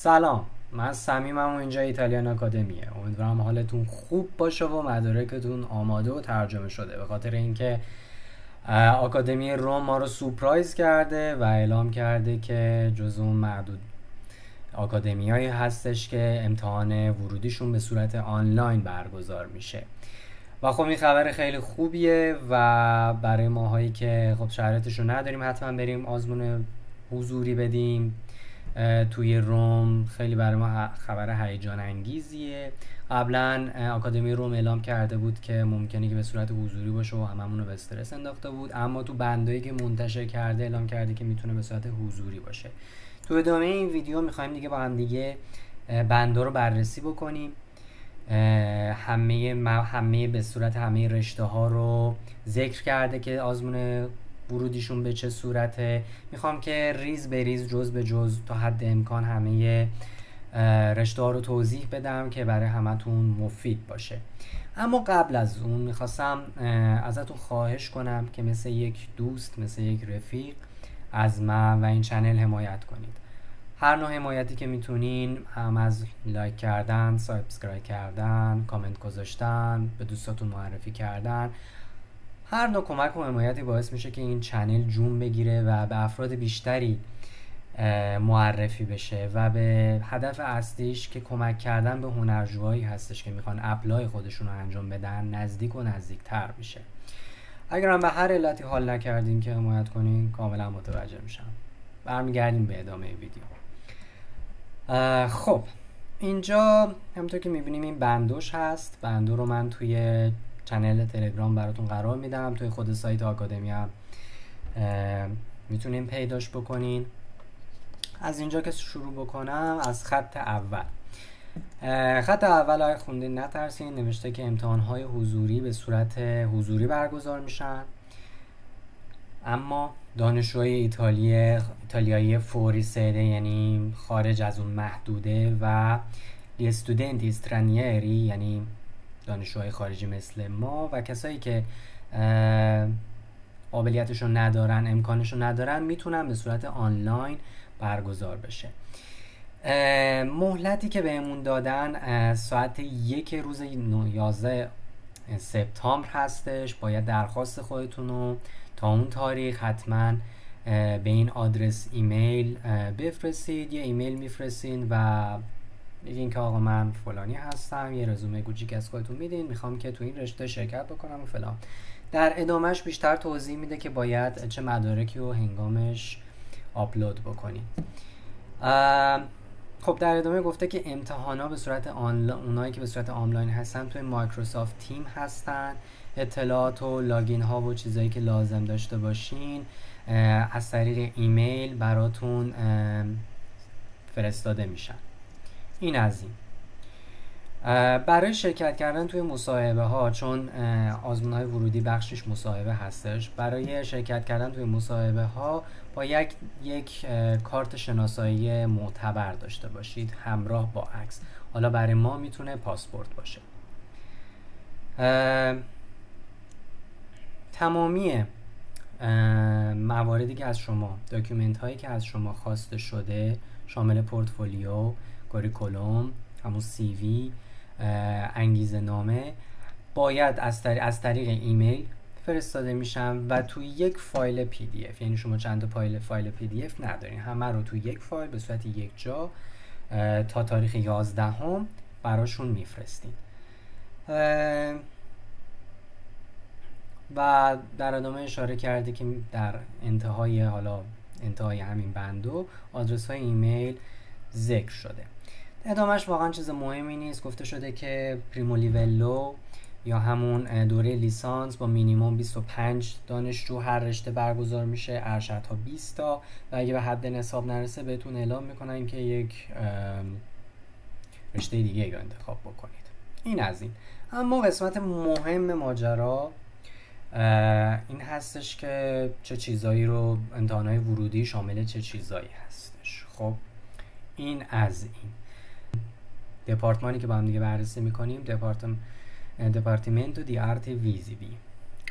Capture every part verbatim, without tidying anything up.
سلام، من صمیمم و اینجا ایتالیان آکادمیه. امیدوارم حالتون خوب باشه و مدارکتون آماده و ترجمه شده، به خاطر اینکه آکادمی روم ما رو سورپرایز کرده و اعلام کرده که جزو اون معدود آکادمیایی هستش که امتحان ورودیشون به صورت آنلاین برگزار میشه و خب این خبر خیلی خوبیه و برای ماهایی که خب شرایطش رو نداریم حتما بریم آزمون حضوری بدیم توی روم، خیلی برای ما خبر هیجان انگیزیه. قبلا آکادمی روم اعلام کرده بود که ممکنه که به صورت حضوری باشه و هممون رو به استرس انداخته بود، اما تو بندایی که منتشر کرده اعلام کرده که میتونه به صورت حضوری باشه. تو ادامه این ویدیو میخوایم دیگه با هم دیگه بندا رو بررسی بکنیم، همه همه به صورت همه رشته ها رو ذکر کرده که آزمون ورودیشون به چه صورته. میخوام که ریز به ریز جز به جز تا حد امکان همه رشته ها رو توضیح بدم که برای همتون مفید باشه. اما قبل از اون میخواستم ازتون خواهش کنم که مثل یک دوست، مثل یک رفیق از من و این چنل حمایت کنید. هر نوع حمایتی که میتونین، هم از لایک کردن، سابسکرایب کردن، کامنت گذاشتن، به دوستاتون معرفی کردن، هر نوع کمک و حمایتی باعث میشه که این چنل جون بگیره و به افراد بیشتری معرفی بشه و به هدف اصلیش که کمک کردن به هنرجوهایی هستش که میخوان اپلای خودشون رو انجام بدن نزدیک و نزدیکتر میشه. اگر هم به هر علتی حال نکردین که حمایت کنین، کاملا متوجه میشم. برمیگردیم به ادامه ویدیو. خب اینجا همونطور که میبینیم این بندوش هست. بندو رو من توی چنل تلگرام براتون قرار میدم، توی خود سایت آکادمی هم میتونین پیداش بکنین. از اینجا که شروع بکنم از خط اول. خط اول های خوندین نترسین، نوشته که امتحانهای حضوری به صورت حضوری برگزار میشن، اما دانشجوهای ایتالیا ایتالیایی فوری سده، یعنی خارج از اون محدوده، و gli studenti stranieri یعنی دانشجوهای خارجی مثل ما و کسایی که قابلیتشو ندارن، امکانشو ندارن، میتونن به صورت آنلاین برگزار بشه. مهلتی که بهمون دادن ساعت یک روز یازده سپتامبر هستش. باید درخواست خودتون رو تا اون تاریخ حتما به این آدرس ایمیل بفرستید. یه ایمیل میفرستین و میگین که آقا من فلانی هستم، یه رزومه کوچیک از خودتون میدین، میخوام که تو این رشته شرکت بکنم و فلان. در ادامهش بیشتر توضیح میده که باید چه مدارکی رو هنگامش آپلود بکنین. خب در ادامه گفته که امتحانا به صورت آنلاین، اونایی که به صورت آنلاین هستن توی مایکروسافت تیم هستن. اطلاعات و لاگین ها و چیزایی که لازم داشته باشین از طریق ایمیل براتون فرستاده میشن. این از این. برای شرکت کردن توی مصاحبه ها، چون آزمون های ورودی بخشش مصاحبه هستش، برای شرکت کردن توی مصاحبه ها باید یک کارت شناسایی معتبر داشته باشید همراه با عکس. حالا برای ما میتونه پاسپورت باشه. تمامی مواردی که از شما، داکیومنت هایی که از شما خواسته شده، شامل پورتفولیو، کوریکولوم، همون سی وی، انگیزه نامه، باید از طریق از طریق ایمیل فرستاده میشن و توی یک فایل پی دی اف. یعنی شما چند تا فایل فایل پی دی اف ندارین، همه رو توی یک فایل به صورت یک جا تا تاریخ یازدهم براشون میفرستین. و در ادامه اشاره کرده که در انتهای حالا انتهای همین بندو آدرس های ایمیل ذکر شده. ادامهش واقعا چیز مهمی نیست. گفته شده که پریمو لیولو یا همون دوره لیسانس با مینیمم بیست و پنج دانشجو هر رشته برگزار میشه، ارشدها بیست تا، و اگه به حد نصاب نرسه بهتون اعلام میکنن که یک رشته دیگه رو انتخاب بکنید. این از این. اما قسمت مهم ماجرا این هستش که چه چیزایی رو امتحانات ورودی شامل چه چیزایی هستش. خب این از این. دپارتمانی که با هم دیگه بررسی میکنیم، دپارتم دپارتیمنتو دی آرتی ویزیوی،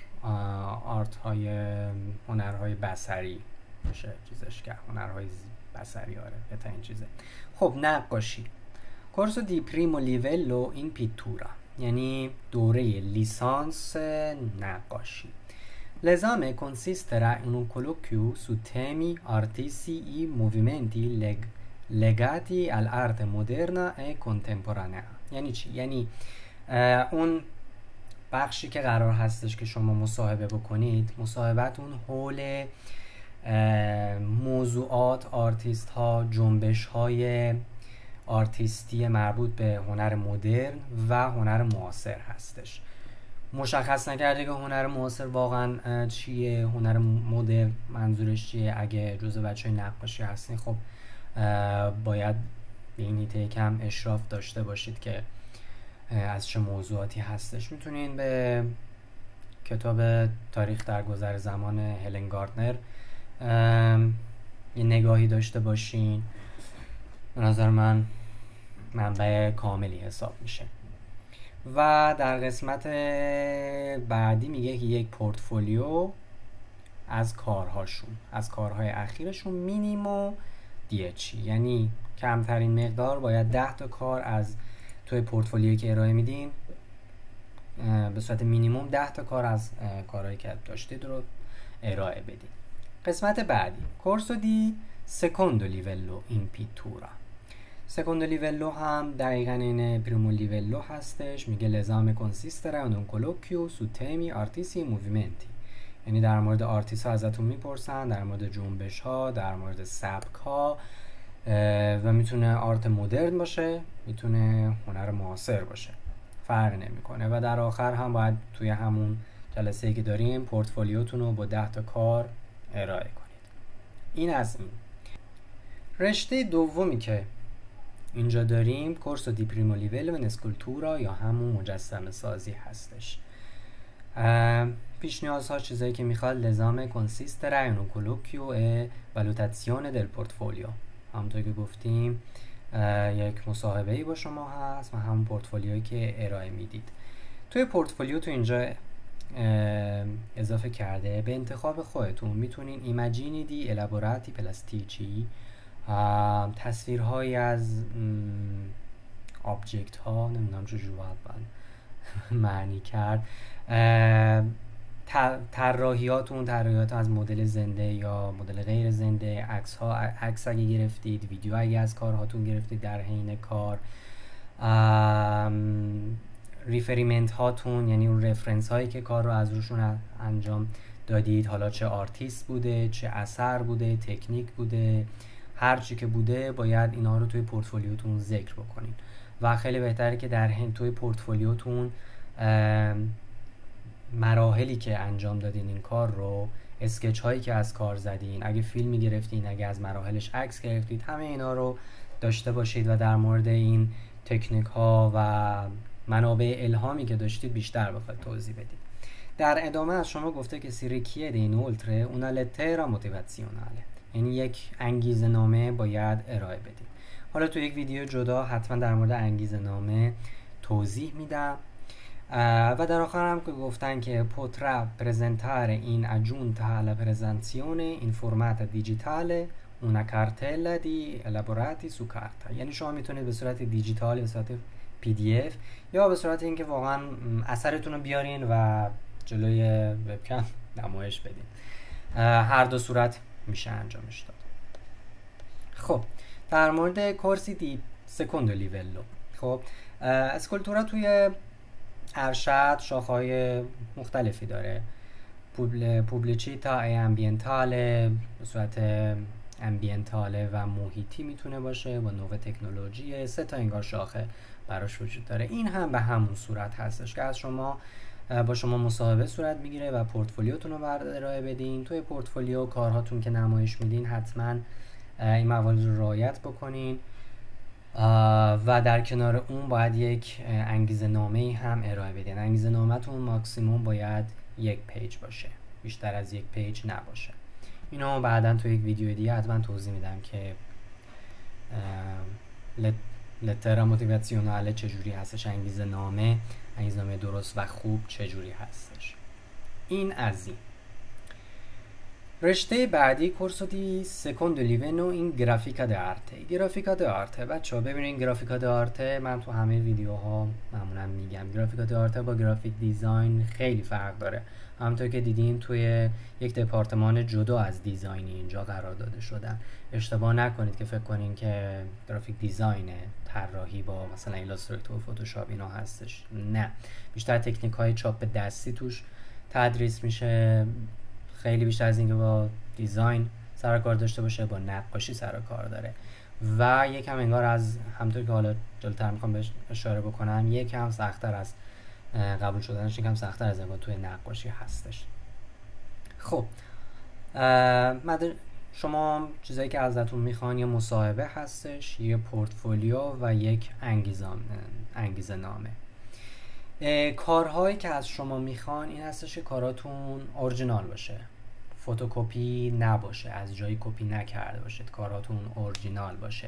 آرت های هنرهای بصری میشه چیزش که هنرهای بصری. آره بهترین چیزه. خب نقاشی. کورسو دی پریمو لیولو این پیتورا، یعنی دوره لیسانس نقاشی. L'esame consisterà in un colloquio su temi artistici e movimenti leg- legati all'arte moderna e contemporanea. یعنی چی؟ یعنی اون بخشی که قرار هستش که شما مصاحبه بکنید، مصاحبت اون حول موضوعات، آرتیست ها، جنبش های آرتیستی مربوط به هنر مدرن و هنر معاصر هستش. مشخص نکرده که هنر معاصر واقعا چیه، هنر مدرن منظورش چیه. اگه جزء بچه های نقاشی هستین خب باید به این هیته کم اشراف داشته باشید که از چه موضوعاتی هستش. میتونین به کتاب تاریخ در گذر زمان هلن گاردنر یه نگاهی داشته باشین. به نظر من منبع کاملی حساب میشه. و در قسمت بعدی میگه که یک پورتفولیو از کارهاشون، از کارهای اخیرشون مینیمو دیچی، یعنی کمترین مقدار باید ده تا کار از توی پورتفولیویی که ارائه میدین به صورت مینیموم ده تا کار از کارهایی که داشتید رو ارائه بدین. قسمت بعدی کورسو دی سکوندو لیولو این پیتورا. سکوندو لیولو هم دقیقاً این پریمو لیولو هستش. میگه لزام کنسیستره اون کولوکیو سو تمی آرتیسی موویمنتی، یعنی در مورد آرتیست ها ازتون میپرسن، در مورد جنبش ها، در مورد سبک ها، و میتونه آرت مدرن باشه، میتونه هنر معاصر باشه، فرق نمیکنه. و در آخر هم باید توی همون جلسه‌ای که داریم پورتفولیوتون رو با ده تا کار ارائه کنید. این از این. رشته دومی که اینجا داریم کورسو دی پریمو لیولو ان اسکولتورا یا همون مجسمه سازی هستش. پیش نیازها چیزایی که میخواد لزام کنسیستره اون کولوکیو ا والوتاسیون دل پورتفولیو. همونطور که گفتیم یک مصاحبه‌ای با شما هست و همون پورتفولیویی که ارائه میدید. توی پورتفولیو تو اینجا اضافه کرده به انتخاب خودتون میتونین ایماجینی دی الابوراتی پلاستیچی، تصویرهایی از آبجکت ها، نمیدونم چجور باید معنی کرد، طراحیاتون طراحیات از مدل زنده یا مدل غیر زنده، عکس ها، عکس اگه گرفتید، ویدیو اگه از کارهاتون گرفتید در حین کار، ریفریمنت هاتون یعنی اون رفرنس هایی که کار رو از روشون انجام دادید، حالا چه آرتیست بوده، چه اثر بوده، تکنیک بوده، هر چی که بوده باید اینا رو توی پورتفولیوتون ذکر بکنید. و خیلی بهتره که در حین توی پورتفولیوتون مراحلی که انجام دادین این کار رو، اسکچ هایی که از کار زدین، اگه فیلمی گرفتین، اگه از مراحلش عکس گرفتید، همه اینا رو داشته باشید و در مورد این تکنیک ها و منابع الهامی که داشتید بیشتر بخواید توضیح بدید. در ادامه از شما گفته که سی richiede inoltre una lettera motivazionale، یعنی یک انگیزه نامه باید ارائه بدید. حالا تو یک ویدیو جدا حتما در مورد انگیزه نامه توضیح میدم. و در آخر هم که گفتن که potrà presentare in aggiunta alla presentazione in formato digitale una cartella di elaborati su carta، یعنی شما میتونید به صورت دیجیتال، به صورت پی دی اف یا به صورت اینکه واقعا اثرتون رو بیارین و جلوی وبکم نمایش بدین. هر دو صورت میشه انجامش داد. خب در مورد کورسی دی سکوندو لیولو، خب اسکولتورا توی ارشد شاخه‌های مختلفی داره. پوبلیچیتا ای امبینتاله، به صورت امبینتاله و محیطی میتونه باشه، با نوع تکنولوژی. سه تا انگار شاخه براش وجود داره. این هم به همون صورت هستش که از شما با شما مصاحبه صورت میگیره و پورتفولیوتون رو ارائه بدین. توی پورتفولیو کارهاتون که نمایش میدین حتما این موارد رو رعایت بکنین و در کنار اون باید یک انگیزه نامه هم ارائه بدین. انگیزه نامه‌تون ماکسیموم باید یک پیج باشه، بیشتر از یک پیج نباشه. اینو بعداً تو یک ویدیو دیگه حتما توضیح میدم که لتر موتیواسیونال چجوری هستش، انگیزه نامه انگیزه نامه درست و خوب چجوری هستش. این از این. رشته بعدی کورسو دی سکوندو لیونو این گرافیکا د آرته. گرافیکا د آرته بچه‌ها ببینین، گرافیکا د آرته من تو همه ویدیوها معمولا میگم گرافیکا د آرته با گرافیک دیزاین خیلی فرق داره. همونطور که دیدین توی یک دپارتمان جدا از دیزاینی اینجا قرار داده شدن. اشتباه نکنید که فکر کنین که گرافیک دیزاین طراحی با مثلا ایلاستراتور، فتوشاپ اینا هستش. نه، بیشتر تکنیک های چاپ دستی توش تدریس میشه. خیلی بیشتر از اینکه با دیزاین سر کار داشته باشه، با نقاشی سر کار داره و یکم انگار از همونطور که حالا جلوتر میخوام بهش اشاره بکنم یکم سخت‌تر از قبول شدنش، یکم سخت‌تر از انگار توی نقاشی هستش. خب شما چیزایی که ازتون میخوان یه مصاحبه هستش، یه پورتفولیو و یک انگیزه نامه. کارهایی که از شما میخوان این هستش که کاراتون اورجینال باشه، فتوکپی نباشه، از جایی کپی نکرده باشید، کاراتون اورجینال باشه،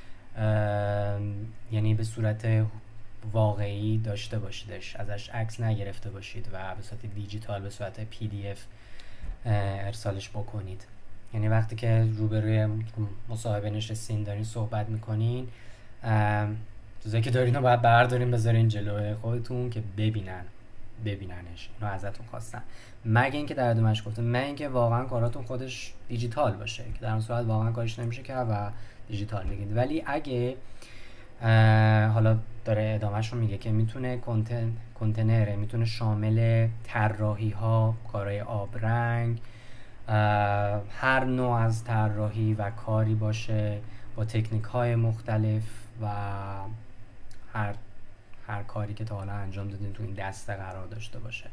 یعنی به صورت واقعی داشته باشیدش، ازش عکس نگرفته باشید و به صورت دیجیتال به صورت پی دی اف ارسالش بکنید. یعنی وقتی که روبروی مصاحبه نشستین دارین صحبت میکنین، چیزایی که دارین رو باید بردارین بذارین جلوی خودتون که ببینن ببیننش. اینو ازتون خواستن، مگه اینکه در ادامهش گفتم مگه اینکه واقعا کاراتون خودش دیجیتال باشه که در اون صورت واقعا کارش نمیشه کرد و دیجیتال بگید. ولی اگه حالا داره ادامهش رو میگه که میتونه کنتن کنتنره، میتونه شامل طراحی ها، کارهای آبرنگ، هر نوع از طراحی و کاری باشه با تکنیک های مختلف و هر هر کاری که تا حالا انجام دادین تو این دسته قرار داشته باشه.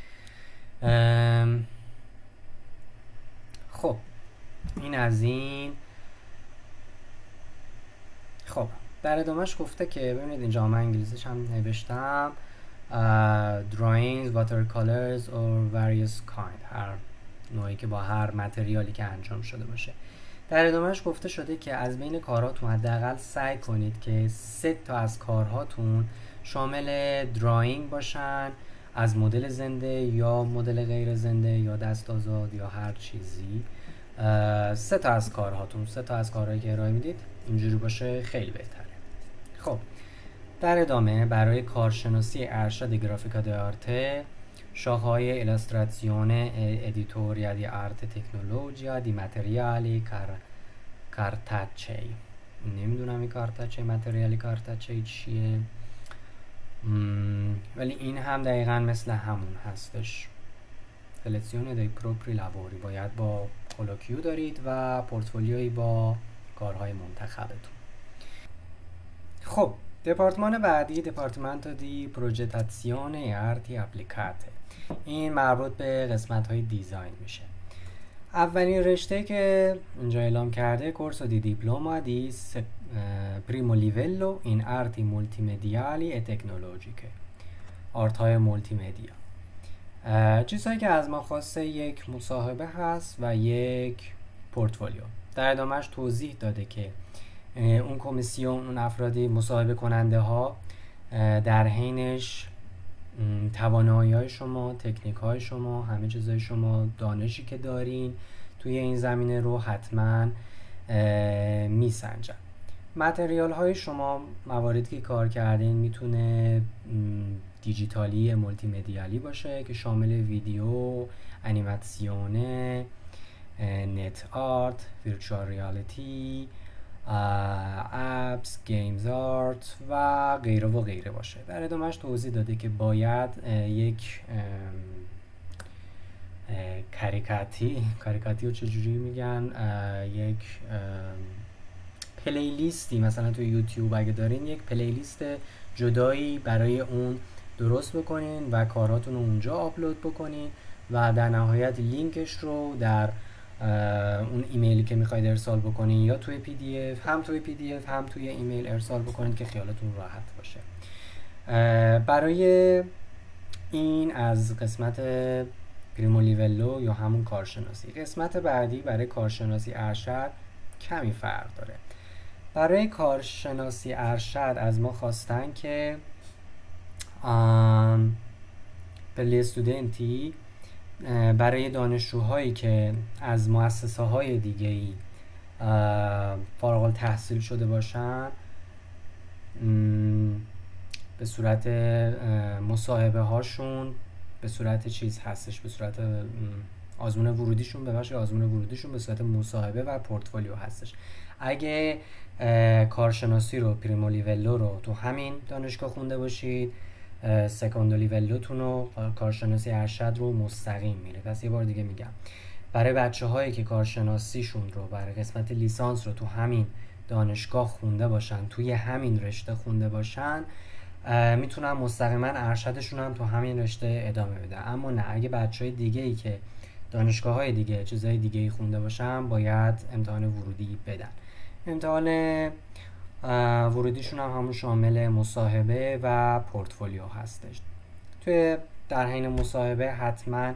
خب این از این. خب در ادامهش گفته که ببینید اینجا من انگلیسیش هم نوشتم uh, drawings, watercolors or various kind، هر نوعی که با هر متریالی که انجام شده باشه. در ادامهش گفته شده که از بین کارهاتون حداقل سعی کنید که سه تا از کارهاتون شامل دراینگ باشن، از مدل زنده یا مدل غیر زنده یا دست آزاد یا هر چیزی. سه تا از کارهاتون، سه تا از کارهایی که ارائه میدید اینجوری باشه خیلی بهتره. خب در ادامه برای کارشناسی ارشد گرافیکا د آرته شاخه‌های ایلاستراسیون ادیتوریا دی آرت تکنولوژیا دی ماتریالی کار کارتاچی. نمیدونم این کارتاچی ماتریالی کارتاچی چیه، ولی این هم دقیقا مثل همون هستش. سلکسیون دی پروپری لابوری، باید با کولوکیو دارید و پورتفولیویی با کارهای منتخبتون. خب دپارتمان بعدی دپارتمنتو دی پروژتاسیون آرتی اپلیکاته. این مربوط به قسمت های دیزاین میشه. اولین رشته که اینجا اعلام کرده کورسو دی دیپلوما دی پریمو لیولو این آرتی مولتی مدیالی ا تکنولوژیکه، آرت های مولتی مدیا. چیزهایی که از ما خواسته یک مصاحبه هست و یک پورتفولیو. در ادامهش توضیح داده که اون کمیسیون، اون افرادی مصاحبه کننده ها در حینش توانایی های شما، تکنیک های شما، همه چیزهای شما، دانشی که دارین توی این زمینه رو حتما میسنجن. متریال های شما، مواردی که کار کردین میتونه دیجیتالی مولتی مدیالی باشه که شامل ویدیو، انیماسیونه، نت آرت، ویرچوال ریالیتی، اپس، گیمز آرت و غیره و غیره باشه. در ادامهش توضیح داده که باید یک کاریکاتی کاریکاتی رو چجوری میگن، یک پلیلیستی مثلا توی یوتیوب اگه دارین یک پلیلیست جدایی برای اون درست بکنین و کاراتون رو اونجا آپلود بکنین و در نهایت لینکش رو در اون ایمیلی که میخواید ارسال بکنین یا توی پی دی اف، هم توی پی دی اف هم توی ایمیل ارسال بکنین که خیالتون راحت باشه. برای این از قسمت پریمو لیولو یا همون کارشناسی. قسمت بعدی برای کارشناسی ارشد کمی فرق داره. برای کارشناسی ارشد از ما خواستن که per gli studenti برای دانشجوهایی که از مؤسسه های دیگه ای فارغ التحصیل شده باشن به صورت مصاحبه هاشون به صورت چیز هستش، به صورت آزمون ورودیشون ببخشید آزمون ورودیشون به صورت مصاحبه و پورتفولیو هستش. اگه کارشناسی رو پریمو لیولو رو تو همین دانشگاه خونده باشید، سکاندو لیولوتون رو کارشناسی ارشد رو مستقیم میره. پس یه بار دیگه میگم برای بچه هایی که کارشناسیشون رو برای قسمت لیسانس رو تو همین دانشگاه خونده باشن، توی همین رشته خونده باشن، میتونن مستقیما ارشدشون هم تو همین رشته ادامه بده. اما نه، اگه بچه های دیگه ای که دانشگاه های دیگه چیزهای دیگه ای خونده باشن باید امتحان ورودی بدن. امتحان ورودیشون هم همون شامل مصاحبه و پورتفولیو هستش. توی در حین مصاحبه حتما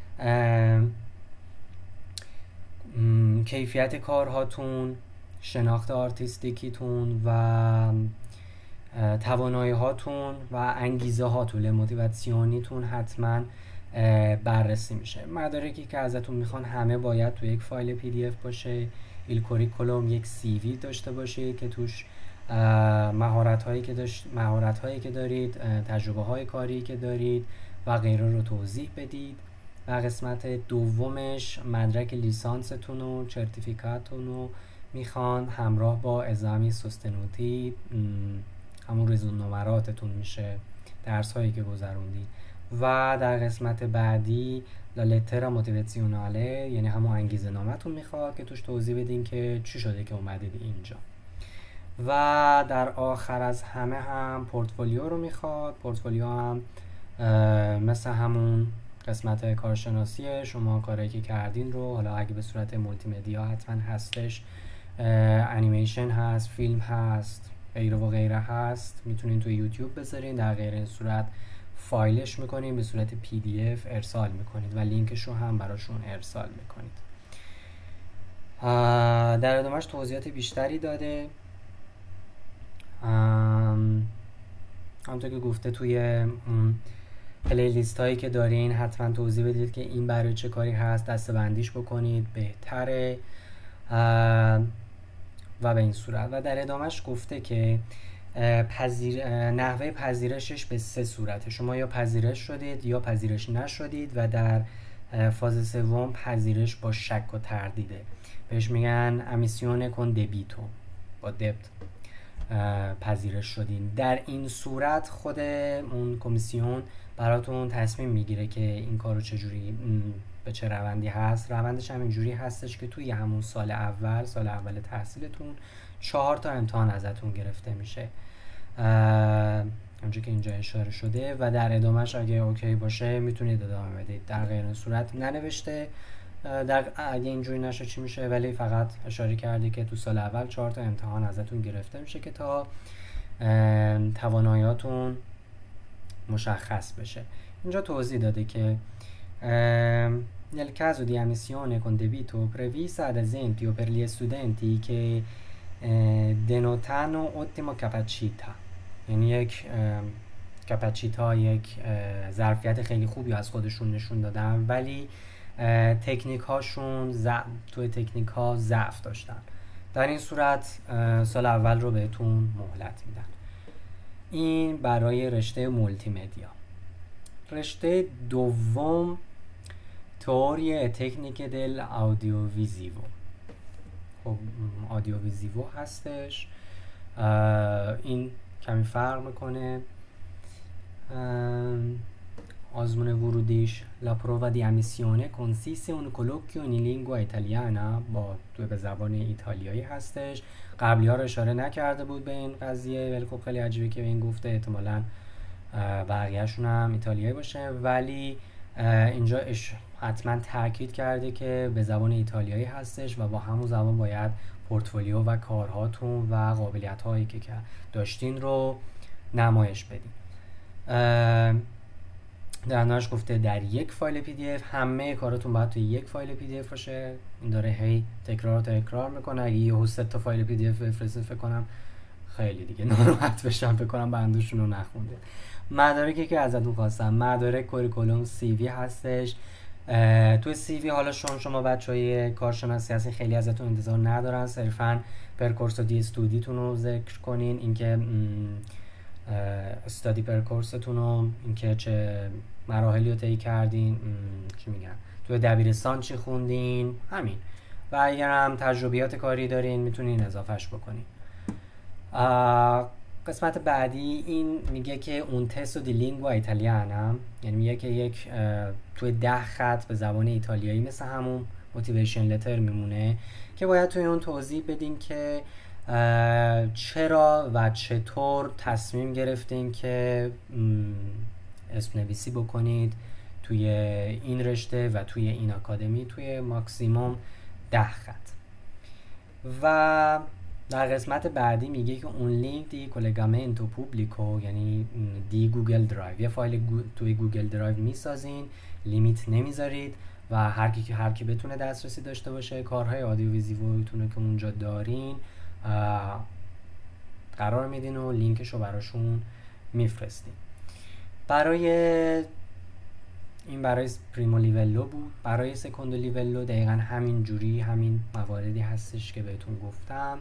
کیفیت کارهاتون، شناخت آرتیستیکیتون و توانایی هاتون و انگیزه هاتون، موتیواسیونیتون حتما بررسی میشه. مدارکی که ازتون میخوان همه باید تو یک فایل پی دی اف باشه. ایل کوریکولوم یک سی وی داشته باشه که توش مهارت هایی که داشت مهارت هایی که دارید، تجربه های کاری که دارید و غیره رو توضیح بدید. و قسمت دومش مدرک لیسانستون و سرتیفیکاتتون رو میخوان همراه با ازامی سوستنوتی، همون رزوم نمراتتون میشه، درس هایی که گذروندید. و در قسمت بعدی لا لترا موتیواسیوناله، یعنی همون انگیزه نامتون میخواد که توش توضیح بدین که چی شده که اومدید اینجا. و در آخر از همه هم پورتفولیو رو میخواد. پورتفولیو هم مثل همون قسمت کارشناسیه، شما کاری که کردین رو، حالا اگه به صورت مولتی مدیا حتما هستش، انیمیشن هست، فیلم هست، غیره و غیره هست، میتونین تو یوتیوب بذارین. در غیر این صورت فایلش میکنین به صورت پی دی اف ارسال میکنید و لینکش رو هم براشون ارسال میکنید. در ادامهش توضیحات بیشتری داده. همونطور که گفته توی پلیلیست هایی که دارین حتما توضیح بدید که این برای چه کاری هست، دسته بندیش بکنید بهتره و به این صورت. و در ادامهش گفته که پذیر... نحوه پذیرشش به سه صورته. شما یا پذیرش شدید یا پذیرش نشدید و در فاز سوم پذیرش با شک و تردیده، بهش میگن امیسیون کن دبیتو، با دبت پذیرش شدین. در این صورت خود اون کمیسیون براتون تصمیم میگیره که این کارو چجوری به چه روندی هست. روندش هم اینجوری هستش که توی همون سال اول سال اول تحصیلتون چهار تا امتحان ازتون گرفته میشه، اونجا که اینجا اشاره شده، و در ادامهش اگه اوکی باشه میتونید ادامه بدید. در غیر این صورت ننوشته. در اگه اینجوری نشه چی میشه، ولی فقط اشاره کرده که تو سال اول چهار تا امتحان ازتون گرفته میشه که تا تواناییاتون مشخص بشه. اینجا توضیح داده که nel caso di ammissione con debito prevista ad esempio per gli studenti che eh, denotano ottima capacità، یعنی یک کپاچیتا، یک ظرفیت خیلی خوبی از خودشون نشون دادن ولی تکنیک هاشون ضعف، توی تکنیک ها ضعف داشتن، در این صورت سال اول رو بهتون مهلت میدن. این برای رشته مولتی مدیا. رشته دوم تئوری تکنیک دل آدیو ویزیو. خب آدیو ویزیو هستش. این کمی فرق میکنه. آزمون ورودیش La prova di ammissione consiste un colloquio in lingua italiana، با تو به زبان ایتالیایی هستش. قبلی ها رو اشاره نکرده بود به این قضیه، ولی خب خیلی عجیبه که به این گفته، احتمالاً بقیه‌شون هم ایتالیایی باشه، ولی اینجا اش حتما تاکید کرده که به زبان ایتالیایی هستش و با همون زبان باید پورتفولیو و کارهاتون و قابلیت هایی که داشتین رو نمایش بدین. در نهایش گفته در یک فایل پی دی اف، همه کاراتون باید توی یک فایل پی دی اف باشه. این داره هی تکرار تکرار میکنه. اگه یه سه تا فایل پی دی اف بفرسته فکر کنم خیلی دیگه ناراحت بشم، فکر کنم بندشون رو نخونده. مدارکی که ازتون خواستم، مدارک کوریکولوم سی وی هستش، توی سی وی حالا شما شما بچهای کارشناسی هستین خیلی ازتون انتظار ندارن، صرفا پرکورس و دی استودیتون رو ذکر کنین، اینکه استادی پرکورستون رو، اینکه چه مراحلی رو طی کردین، چی میگن توی دبیرستان چی خوندین، همین. و اگر هم تجربیات کاری دارین میتونین اضافهش بکنین. قسمت بعدی این میگه که اون تستو دی لینگوا ایتالیانا، یعنی میگه که یک توی ده خط به زبان ایتالیایی مثل همون موتیویشن لتر میمونه که باید توی اون توضیح بدین که چرا و چطور تصمیم گرفتین که اسم نویسی بکنید توی این رشته و توی این آکادمی توی ماکسیموم ده خط. و در قسمت بعدی میگه که اون لینک دی کولگامنتو پوبلیکو، یعنی دی گوگل درایو، یه فایل گو توی گوگل درایو میسازین، لیمیت نمیذارید و هر کی که هر کی بتونه دسترسی داشته باشه، کارهای آدیو ویزیوتونه که اونجا دارین قرار میدین و لینکشو براشون میفرستین. برای این برای پریمو لیولو بود. برای سکوندو لیولو دقیقا همین جوری همین مواردی هستش که بهتون گفتم.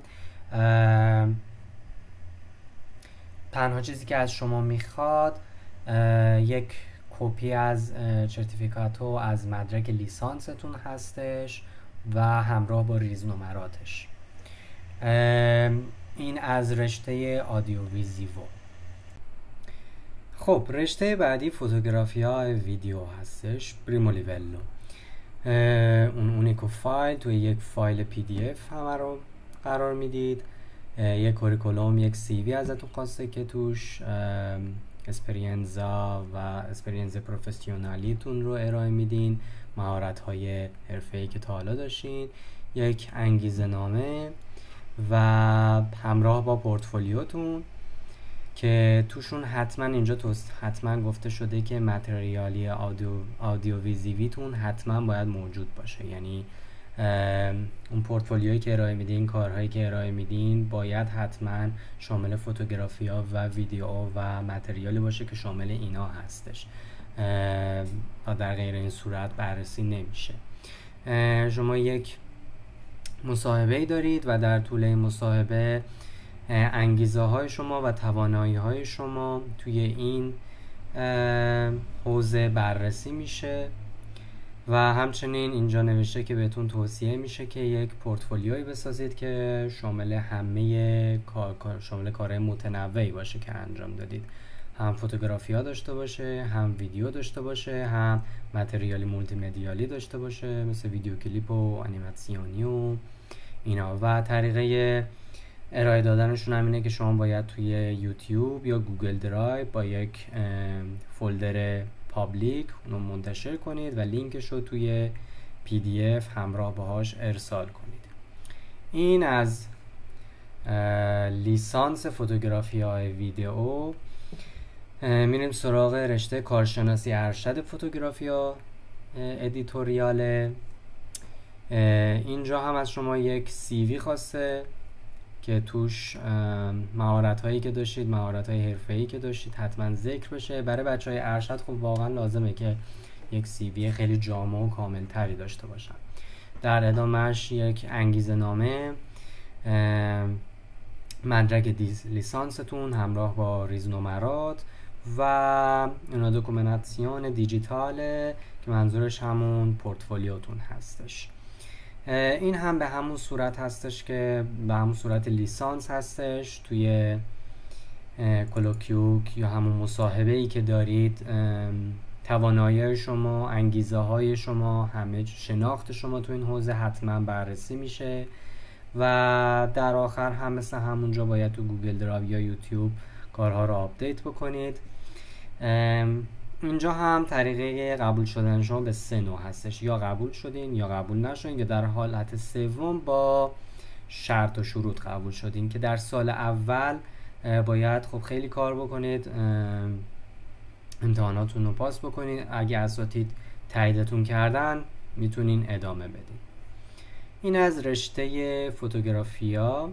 تنها چیزی که از شما میخواد یک کپی از سرتیفیکاتو از مدرک لیسانستون هستش و همراه با ریز نمراتش. این از رشته آدیو ویزیو. خب رشته بعدی فوتوگرافیا ویدیو هستش، پریمو لیولو. اون اونیکو فایل توی یک فایل پی دی اف همه رو قرار میدید. یک کوریکولوم، یک سی وی ازتون خواسته که توش اسپرینزا و اسپرینز پروفسیونالیتون رو ارائه میدین، مهارت های حرفه‌ای که تا حالا داشتین، یک انگیزه نامه و همراه با پورتفولیوتون که توشون حتما اینجا توست حتما گفته شده که متریالی آدیو آدیو ویزیویتون حتما باید موجود باشه. یعنی اون پورتفولیویی که ارائه میدین، کارهایی که ارائه میدین باید حتما شامل فوتوگرافیا و ویدیو و متریالی باشه که شامل اینا هستش. در غیر این صورت بررسی نمیشه. شما یک مصاحبه دارید و در طول این مصاحبه انگیزه های شما و توانایی های شما توی این حوزه بررسی میشه و همچنین اینجا نوشته که بهتون توصیه میشه که یک پورتفولیوی بسازید که شامل همه کار شامل کارهای متنوعی باشه که انجام دادید، هم فوتوگرافی ها داشته باشه، هم ویدیو داشته باشه، هم متریالی مولتی مدیالی داشته باشه مثل ویدیو کلیپ و انیماسیونی و اینا. و طریقه ارائه دادنشون هم اینه که شما باید توی یوتیوب یا گوگل درایو با یک فولدر پابلیک اونو منتشر کنید و لینکش رو توی پی دی اف همراه باهاش ارسال کنید. این از لیسانس فوتوگرافی های ویدیو. میریم سراغ رشته کارشناسی ارشد فوتوگرافیا ادیتوریاله. اینجا هم از شما یک سی وی خواسته که توش مهارت هایی که داشتید، مهارت های حرفه‌ای که داشتید حتما ذکر بشه. برای بچه های ارشد خب واقعا لازمه که یک سی وی خیلی جامع و کامل تری داشته باشن. در ادامهش یک انگیزه نامه، مدرک لیسانستون همراه با ریز نمرات و اینا دوکومنتاسیون دیجیتاله که منظورش همون پورتفولیوتون هستش. این هم به همون صورت هستش که به همون صورت لیسانس هستش. توی کلوکیوک یا همون مصاحبه‌ای که دارید توانایی شما، انگیزه های شما، همه شناخت شما تو این حوزه حتما بررسی میشه و در آخر هم مثل همونجا باید تو گوگل درایو یا یوتیوب کارها رو آپدیت بکنید. اینجا هم طریقه قبول شدن شما به سه نوع هستش، یا قبول شدین یا قبول نشدین یا در حالت سوم با شرط و شروط قبول شدین که در سال اول باید خب خیلی کار بکنید، امتحاناتون رو پاس بکنید. اگه اساتید تاییدتون کردن میتونین ادامه بدین. این از رشته فوتوگرافیا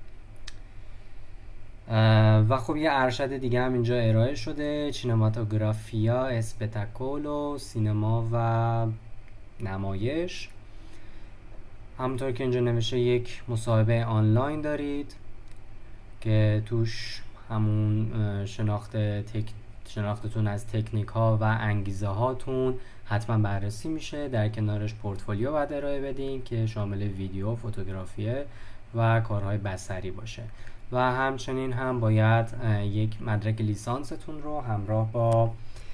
و خب یه ارشد دیگه هم اینجا ارائه شده، سینماتوگرافیا اسپتاکولو، سینما و نمایش. همونطور که اینجا نوشته یک مصاحبه آنلاین دارید که توش همون شناخت تک... شناختتون از تکنیک ها و انگیزه هاتون حتما بررسی میشه. در کنارش پورتفولیو باید ارائه بدین که شامل ویدیو، فوتوگرافیه و کارهای بصری باشه و همچنین هم باید یک مدرک لیسانستون رو همراه با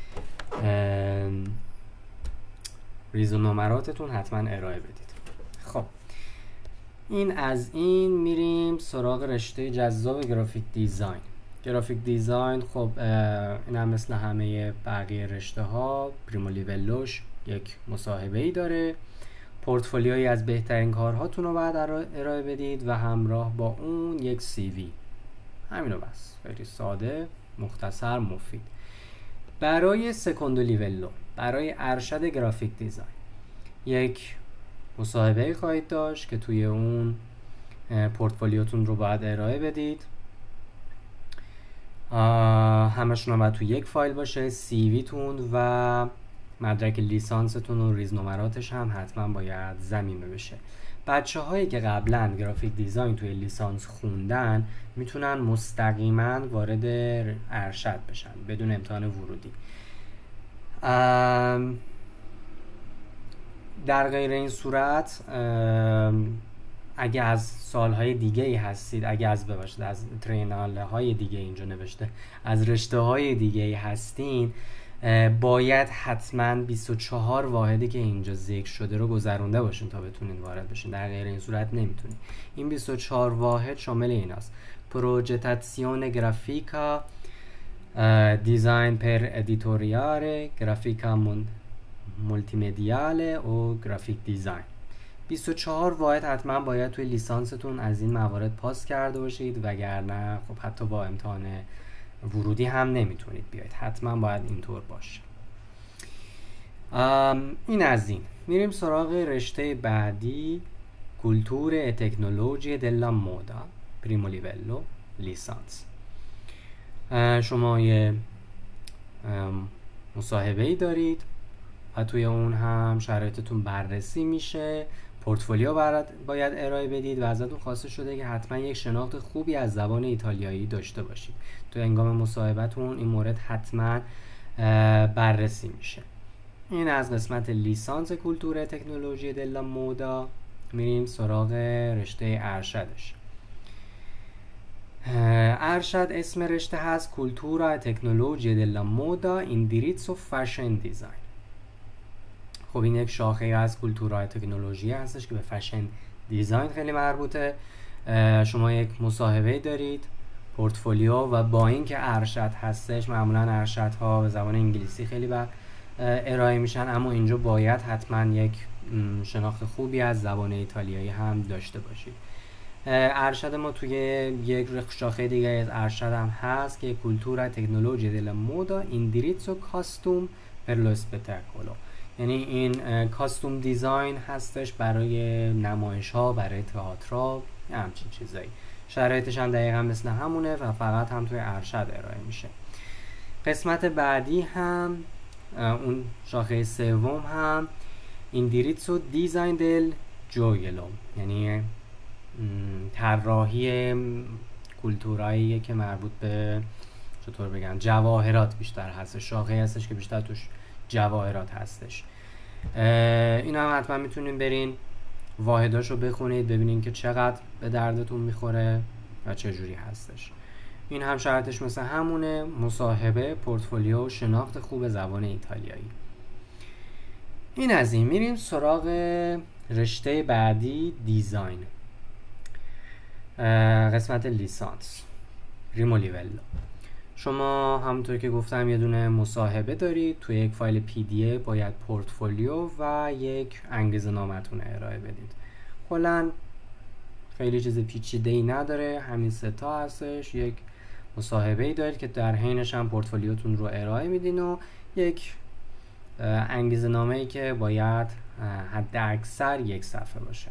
ریز و نمراتتون حتما ارائه بدید. خب این از این. میریم سراغ رشته جذاب گرافیک دیزاین. گرافیک دیزاین خب این هم مثل همه بقیه رشته ها پریمو لیولوش یک مصاحبه ای داره. پورتفولیویی از بهترین کارهاتون رو بعد ارائه بدید و همراه با اون یک سی وی. همینو بس، خیلی ساده، مختصر، مفید. برای سکندو لیولو، برای ارشد گرافیک دیزاین یک مصاحبه خواهید داشت که توی اون پورتفولیوتون رو باید ارائه بدید. همشون رو باید توی یک فایل باشه، سی وی تون و مدرک لیسانستون و ریز نمراتش هم حتما باید ضمیمه بشه. بچه هایی که قبلا گرافیک دیزاین توی لیسانس خوندن میتونن مستقیما وارد ارشد بشن بدون امتحان ورودی. در غیر این صورت اگه از سالهای دیگه ای هستید، اگه از بباشید از تریناله های دیگه اینجا نوشته از رشته های دیگه ای هستین، باید حتما بیست و چهار واحدی که اینجا ذکر شده رو گذرونده باشین تا بتونین وارد بشین. در غیر این صورت نمیتونین. این بیست و چهار واحد شامل ایناست: پروژتاسیون گرافیکا، دیزاین پر ادیتوریاره، گرافیکا مولتی مدیاله و گرافیک دیزاین. بیست و چهار واحد حتما باید توی لیسانستون از این موارد پاس کرده باشید، وگرنه خب حتی با امتحان ورودی هم نمیتونید بیاید. حتما باید اینطور باشه. این از این. میریم سراغ رشته بعدی، کلتور تکنولوژی دلا مودا پریمو لیولو لیسانس. شما یه مصاحبه ای دارید و توی اون هم شرایطتون بررسی میشه. پورتفولیو باید ارائه بدید و ازتون خواسته شده که حتما یک شناخت خوبی از زبان ایتالیایی داشته باشید. تو هنگام مصاحبتون این مورد حتما بررسی میشه. این از قسمت لیسانس کلتور تکنولوژی دلا مودا. میریم سراغ رشته ارشدش. ارشد اسم رشته هست کلتورا تکنولوژی دلا مودا ایندیریتسو فشن دیزاین. خب این یک شاخه از کلتورهای تکنولوژی هستش که به فشن دیزاین خیلی مربوطه. شما یک مصاحبه دارید، پورتفولیو و با این که ارشد هستش، معمولا ارشدها به زبان انگلیسی خیلی با ارائه میشن، اما اینجا باید حتما یک شناخت خوبی از زبان ایتالیایی هم داشته باشید. ارشد ما توی یک شاخه دیگه از ارشد هم هست که کلتورا تکنولوژی دلا مودا ایندیریتسو کاستوم پر لو اسپتاکولو. یعنی این کاستوم دیزاین هستش برای نمایش ها، برای تئاتر، همچین چیزایی. شرایطش هم دقیقا مثل همونه و فقط هم توی ارشد ارائه میشه. قسمت بعدی هم اون شاخه سوم هم ایندیریتسو دیزاین دل جویلو، یعنی طراحی کلتورایی که مربوط به چطور بگم جواهرات بیشتر هستش. شاخه هستش که بیشتر توش جواهرات هستش. این هم حتما میتونین برین واحداشو بخونید ببینین که چقدر به دردتون میخوره و چه جوری هستش. این هم شرطش مثل همونه: مصاحبه، پورتفولیو، شناخت خوب زبان ایتالیایی. این از این. میریم سراغ رشته بعدی، دیزاین. قسمت لیسانس پریمو لیولو. شما همونطور که گفتم یه دونه مصاحبه دارید. توی یک فایل پی دی اف باید پورتفولیو و یک انگیزه نامتون ارائه بدید. کلاً خیلی چیز پیچیده‌ای نداره، همین سه تا هستش. یک مصاحبه ای دارید که در حینش هم پورتفولیوتون رو ارائه میدین و یک انگیزه نامه ای که باید حد اکثر یک صفحه باشه.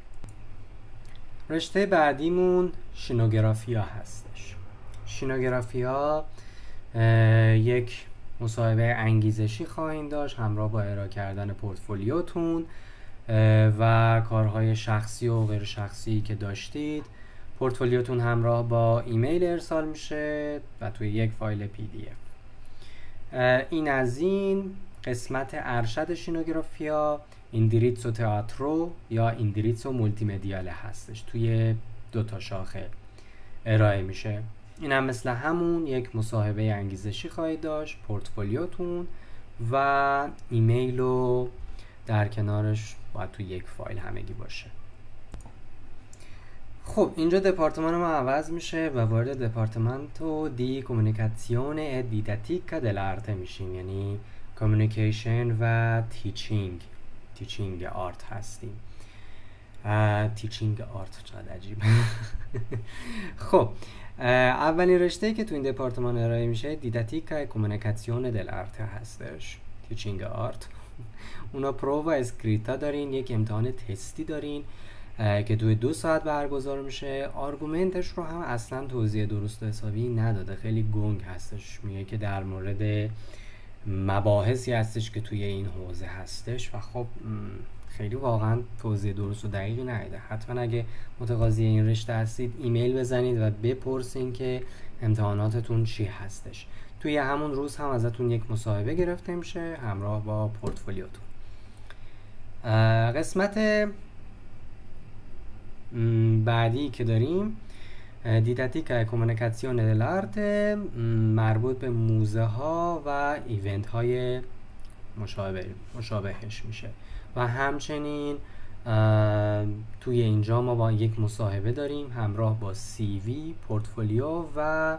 رشته بعدیمون شینوگرافیا هستش. شینوگرافیا یک مصاحبه انگیزشی خواهید داشت همراه با ارائه کردن پورتفولیوتون و کارهای شخصی و غیر شخصی که داشتید. پورتفولیوتون همراه با ایمیل ارسال میشه و توی یک فایل پی دی اف. این از این قسمت ارشد شینوگرافیا ایندیریتسو تئاترو یا ایندیریتسو مولتی مدیاله هستش، توی دو تا شاخه ارائه میشه. این هم مثل همون یک مصاحبه انگیزشی خواهید داشت، پورتفولیوتون و ایمیل رو در کنارش باید توی یک فایل همگی باشه. خب اینجا دپارتمان ما عوض میشه و وارد دپارتمنتو دی کومونیکاسیون دیداتیکا دل آرته میشیم، یعنی کامیونیکیشن و تیچینگ تیچینگ آرت هستیم. تیچینگ آرت چقدر عجیب. خب اولین رشته که تو این دپارتمان ارائه میشه دیداتیکا کومونیکاسیون دل آرته هستش، تیچینگ آرت. اونا پرو و اسکریتا دارین، یک امتحان تستی دارین که توی دو ساعت برگزار میشه. آرگومنتش رو هم اصلا توضیح درست و حسابی نداده، خیلی گنگ هستش، میگه که در مورد مباحثی هستش که توی این حوزه هستش و خب خیلی واقعا توضیح درست و دقیقی نداده. حتما اگه متقاضی این رشته هستید ایمیل بزنید و بپرسین که امتحاناتتون چی هستش. توی همون روز هم ازتون یک مصاحبه گرفته میشه همراه با پورتفولیوتون. قسمت بعدی که داریم دیداتیکا کومونیکاسیون دل آرته، مربوط به موزه ها و ایونت های مشابه مشابهش میشه و همچنین توی اینجا ما با یک مصاحبه داریم همراه با سی وی، پورتفولیو و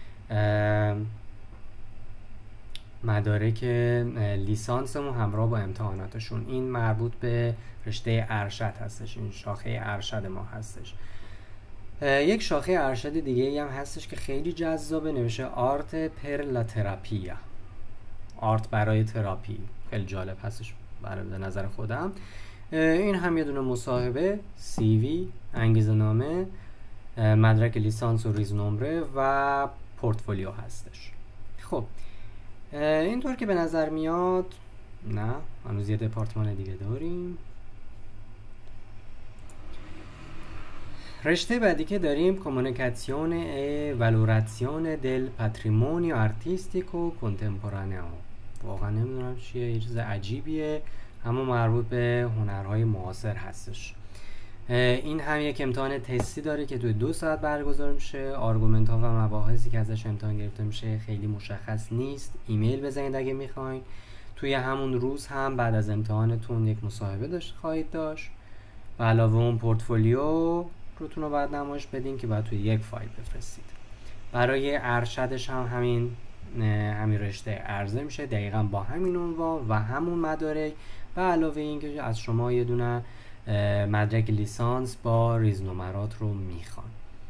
مدارک لیسانسمون همراه با امتحاناتشون. این مربوط به رشته ارشد هستش، این شاخه ارشد ما هستش. یک شاخه ارشد دیگه ای هم هستش که خیلی جذابه، نوشته آرت پر لا تراپیا، آرت برای تراپی. خیلی جالب هستش برای به نظر خودم. این هم یه دونه مصاحبه، سی وی، انگیزه نامه، مدرک لیسانس و ریز نمره و پورتفولیو هستش. خب اینطور که به نظر میاد نه، هنوز یه دپارتمان دیگه داریم. رشته بعدی که داریم کومونیکاسیون ای والوراسیون دل پاتریمونیو آرتیستیکو کنتمپورانئو. واقعا نمیدونم چیه، یه چیز عجیبیه، اما مربوط به هنرهای معاصر هستش. این هم یک امتحان تستی داره که توی دو ساعت برگزار میشه. آرگومنت ها و مباحثی که ازش امتحان گرفته میشه خیلی مشخص نیست، ایمیل بزنید اگه میخواین. توی همون روز هم بعد از امتحانتون یک مصاحبه داشت خواهید داشت و علاوه اون پورتفولیو روتون رو بعد نمایش بدین که بعد توی یک فایل بفرستید. برای ارشدش هم همین همین رشته عرضه میشه، دقیقاً با همین عنوان و همون مدارک و علاوه این که از شما یه دونه مدرک لیسانس با ریز نمرات رو میخوان.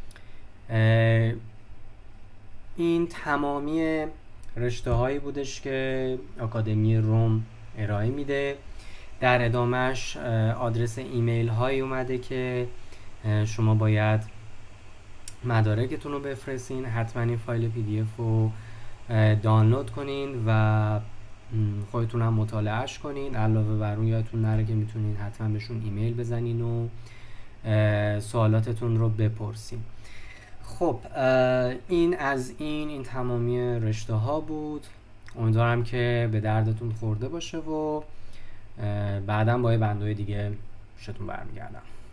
این تمامی رشته هایی بودش که آکادمی روم ارائه میده. در ادامهش آدرس ایمیل هایی اومده که شما باید مدارکتون رو بفرستین. حتما این فایل پی دی اف رو دانلود کنین و خودتون هم مطالعهش کنین. علاوه بر اون یادتون نره که میتونین حتما بهشون ایمیل بزنین و سوالاتتون رو بپرسین. خب این از این این تمامی رشته ها بود. امیدوارم که به دردتون خورده باشه و بعداً با یه بندهای دیگه پیشتون برمیگردم.